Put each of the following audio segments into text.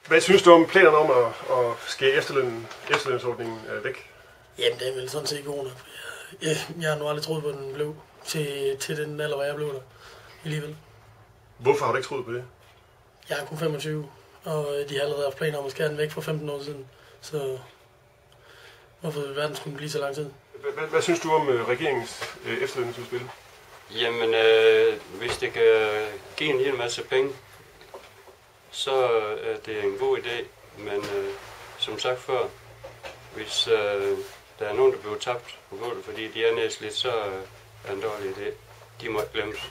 Hvad synes du om planerne om at skære efterlønsordningen væk? Jamen, det er vel sådan set god nok. Jeg har nu aldrig troet på, at den blev til den alder, hvor jeg blev der alligevel. Hvorfor har du ikke troet på det? Jeg er kun 25, og de har allerede haft planer om at skære den væk for 15 år siden. Så hvorfor vil verden skulle blive så lang tid? Hvad synes du om regeringens efterlønsudspil? Jamen, hvis det kan give en hel masse penge, så er det en god idé. Men som sagt før, hvis der er nogen, der bliver tabt på gulvet, fordi de er nedslidt, så er en dårlig idé. De må ikke glemmes.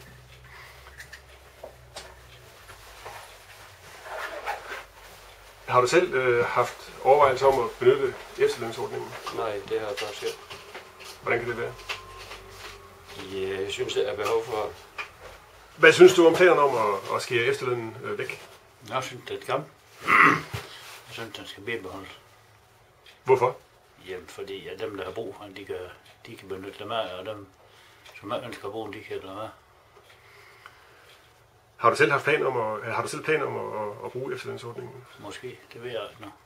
Har du selv haft overvejelser om at benytte efterlønsordningen? Nej, det har jeg bare selv. Hvordan kan det være? Ja, jeg synes, der er behov for. Hvad synes du om planerne om at skære efterlønnen væk? Jeg synes, det er et kamp. Jeg synes, den skal bibeholdes. Hvorfor? Jamen, fordi at dem, der har brug for den, de kan benytte dem af, og dem, som ikke ønsker at bruge den, de kan lade være. Har du selv planer om at bruge efterlønsordningen? Måske, det ved jeg ikke nu.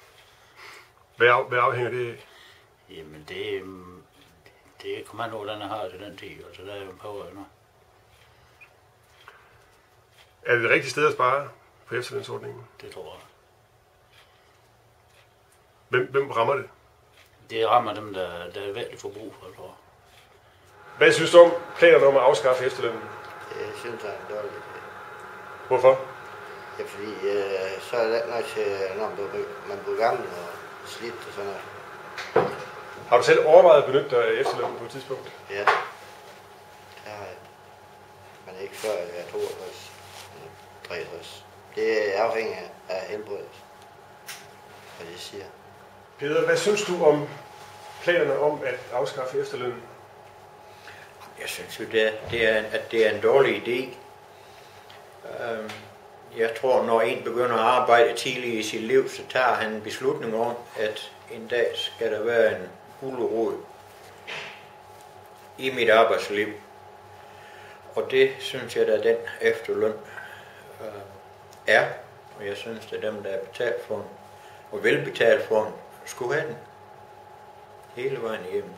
Hvad afhænger det af? Jamen, det er kommandoerne har til den tid, altså der er jo en par år nu. Er det det rigtige sted at spare på efterlønsordningen? Det tror jeg. Hvem rammer det? Det rammer dem, der er virkelig for brug for, tror jeg. Hvad synes du om planerne om at afskaffe efterlønnen? Jeg synes, det er en dårlig idé. Hvorfor? Ja, fordi så er det ikke nok til, når man bliver gammel og slidt og sådan noget. Har du selv overvejet at benytte dig af efterlønnen på et tidspunkt? Ja, det har jeg. Men ikke før jeg er 62, 63. Det er afhængigt af helbredet, hvad det siger. Peder, hvad synes du om planerne om at afskaffe efterlønnen? Jeg synes jo, at det er en dårlig idé. Jeg tror, når en begynder at arbejde tidligt i sit liv, så tager han en beslutning om, at en dag skal der være en gulerod i mit arbejdsliv. Og det synes jeg, at den efterløn er. Og jeg synes, at dem, der er betalt for den, og vil betale for den, skulle have den hele vejen igennem.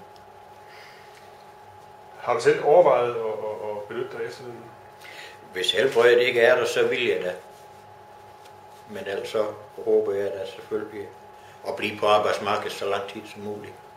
Har du selv overvejet at benytte dig af efterlønnen? Hvis helbredet ikke er der, så vil jeg da. Men altså håber jeg da selvfølgelig at blive på arbejdsmarkedet så lang tid som muligt.